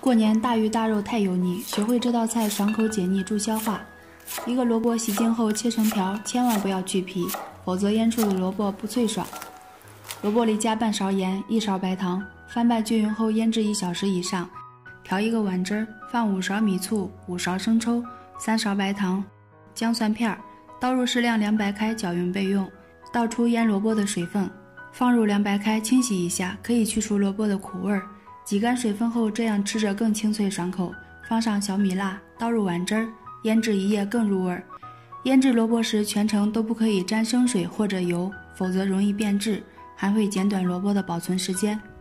过年大鱼大肉太油腻，学会这道菜爽口解腻助消化。一个萝卜洗净后切成条，千万不要去皮，否则腌出的萝卜不脆爽。萝卜里加半勺盐，1勺白糖，翻拌均匀后腌制1小时以上。调一个碗汁，放5勺米醋、5勺生抽、3勺白糖、姜蒜片，倒入适量凉白开，搅匀备用。倒出腌萝卜的水分，放入凉白开清洗一下，可以去除萝卜的苦味。挤干水分后，这样吃着更清脆爽口。放上小米辣，倒入碗汁，腌制1夜更入味。腌制萝卜时全程都不可以沾生水或者油，否则容易变质，还会减短萝卜的保存时间。